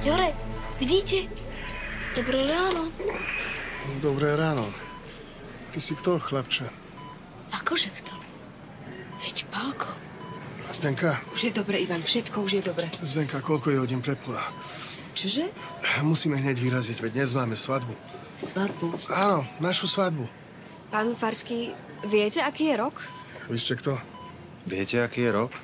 Jure, vidíte? Dobré ráno. Dobré ráno. Ty si kto, chlapče? Akože kto? Veď Pálko. Zdenka. Už je dobre, Ivan, všetko už je dobre. Zdenka, koľko je hodín prepla? Čože? Musíme hneď vyraziť, veď dnes máme svadbu. Svadbu? Áno, našu svadbu. Pán Farský, viete, aký je rok? Vy ste kto? Viete, aký je rok?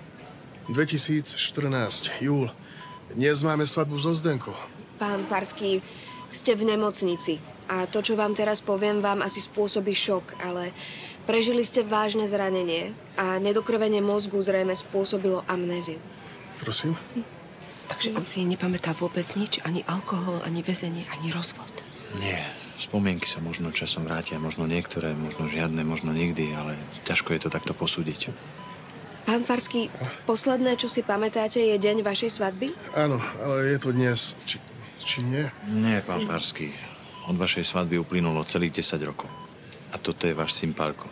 2014, júl. Dnes máme svadbu so Zdenkou. Pán Farský, ste v nemocnici. A to, čo vám teraz poviem, vám asi spôsobí šok, ale prežili ste vážne zranenie a nedokrvenie mozgu zrejme spôsobilo amnéziu. Prosím? Takže on si nepamätá vôbec nič, ani alkohol, ani väzenie, ani rozvod. Nie. Spomienky sa možno časom vrátia, možno niektoré, možno žiadne, možno nikdy, ale ťažko je to takto posúdiť. Pán Farský, posledné, čo si pamätáte, je deň vašej svadby? Áno, ale je to dnes. Či nie? Nie, pán Farský. Od vašej svadby uplynulo celých 10 rokov. A toto je váš syn Pálko.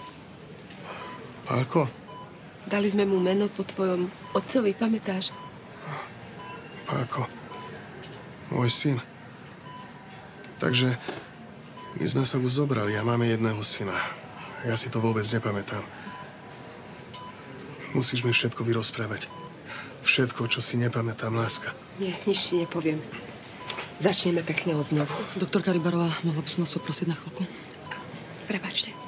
Pálko? Dali sme mu meno po tvojom otcovi, pamätáš? Pálko. Môj syn. Takže my sme sa už zobrali a máme jedného syna. Ja si to vôbec nepamätám. Musíš mi všetko vyrozprávať. Všetko, čo si nepamätám, láska. Nie, nič ti nepoviem. Začneme pekne od znovu. Doktorka Rybarová, mohla by som vás poprosiť na chvíľku? Prepačte.